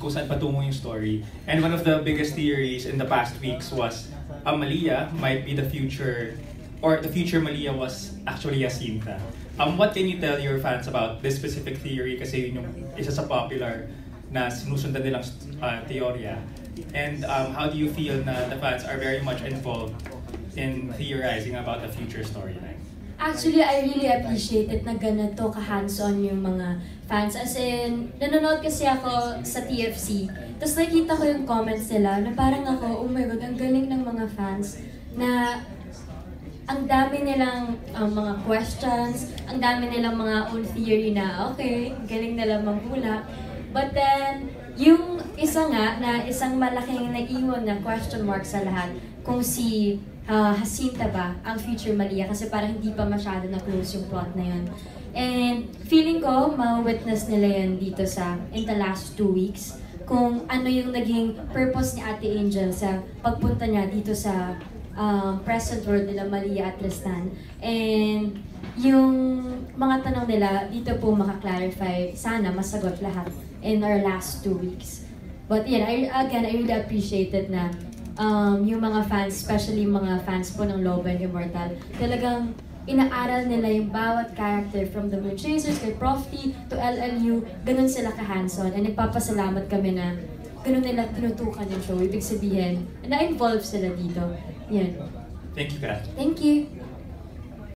kung saan patungo yung story. And one of the biggest theories in the past weeks was Malia might be the future, or the future Malia was actually Jacinta. What can you tell your fans about this specific theory? Kasi yun yung isa sa popular na sinusundan nilang teorya. And how do you feel na the fans are very much involved in theorizing about the future storyline? Actually, I really appreciate it na ganito ka-hands-on yung mga fans. As in, nanonood kasi ako sa TFC. Tapos nakita ko yung comments nila na parang ako, oh my God, ang galing ng mga fans na ang dami nilang mga questions, ang dami nilang mga own theory na, okay, galing nila manghula. But then, yung isa nga na isang malaking naiwan na question mark sa lahat, kung si Jacinta ba ang future Malia, kasi parang hindi pa masyado na-close yung plot na yun. And feeling ko, ma-witness nila yan dito in the last 2 weeks, kung ano yung naging purpose ni Ate Angel sa pagpunta niya dito sa present world nila Malia at Tristan. And yung mga tanong nila, dito po maka-clarify, sana masagot lahat in our last 2 weeks. But yeah, I really appreciate it na yung mga fans, especially mga fans po ng Lobo and Immortal, talagang inaaral nila yung bawat character from the Moon Chasers, kay Prof T, to LLU, ganun sila ka-hands-on. And nagpapasalamat kami na ganun nila tinutukan yung show. Ibig sabihin, na-involve sila dito. Yan. Thank you, Kat. Thank you.